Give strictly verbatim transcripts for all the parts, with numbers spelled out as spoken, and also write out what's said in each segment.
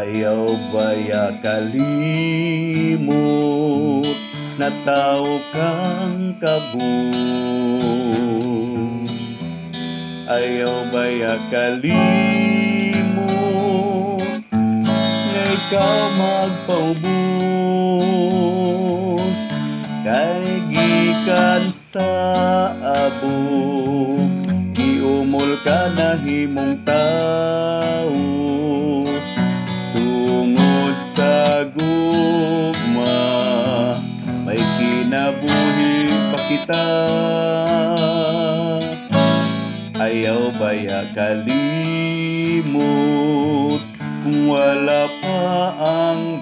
Ayaw baya kalimot na tao kang kabus. Ayaw baya kalimot nga ikaw magpaubos. Kay gikan sa abog, giumol ka na himong tao. Tungod sa gugma, may kinabuhi pa kita. Ayaw baya kalimot kung wala pa ang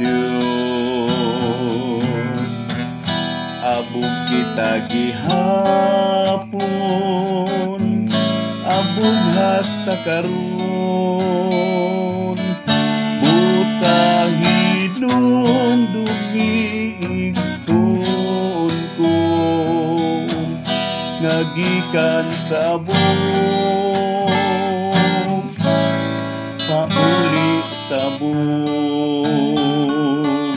Diyos. Abog kita gihapon, abog hasta karon. Busahidong dumiigsoon ko, ngagikan sa abog, pauli sa bug.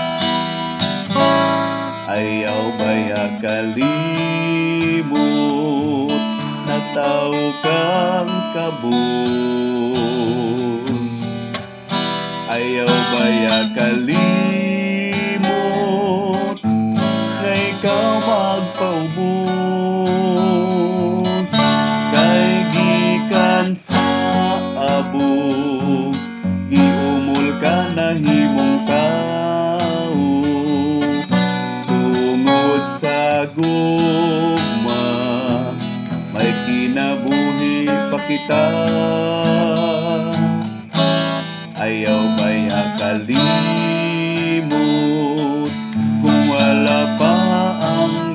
Ayaw baya kalimot na tao kang kabus. Ayaw baya kalimot na ikaw magpaubos. Kay gikan sa abog, giumol ka na himong tao. Tungod sa gugma, may kinabuhi pa kita. Ayaw baya kalimot kung wala pa ang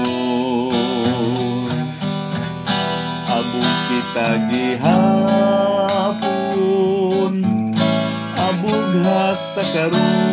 Diyos. Abog kita gihapon, abog hasta karon.